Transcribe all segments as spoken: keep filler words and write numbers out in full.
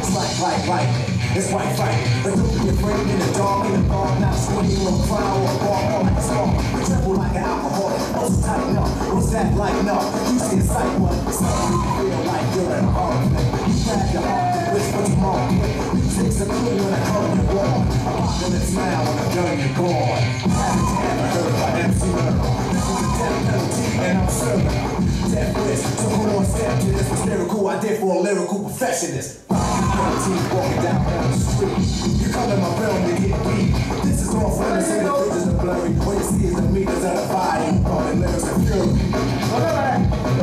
like, like, lightning. It's white fighting, but don't be afraid in the dark, in the bar, not swinging or cry or bar, or like a spark. You tremble like an alcoholic, also tighten up. What's that like? No, you see a sight, but it's something you feel like you're in a argument. You grab your heart and whisper tomorrow. Music's a clue when I come you're born. Apocalypse now when I'm done you're gone. Haven't ever heard by M C Murder. This is a death penalty and I'm serving. Death wish, took one step to this was lyrical I did for a lyrical perfectionist. Walking down down the street, you come in my realm to get beat. This is all for the same visions of blurry. What you see is the meters of the body, calling lyrics of fury.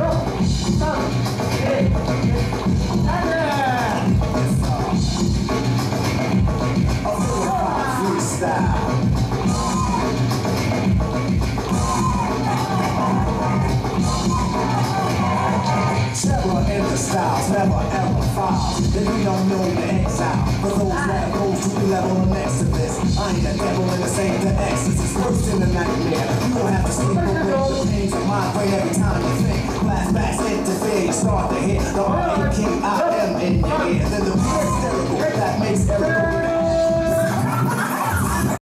Styles, never ever files. Then we don't know the exile. For those that goes to the level of next to this. I ain't a devil and this ain't the exorcist. First in the nightmare. You don't have to sleep away the pains of my brain every time you think. Flashbacks interfere, you start to hit the I am king, I am in your ear. Then the beat hysterical that makes everyone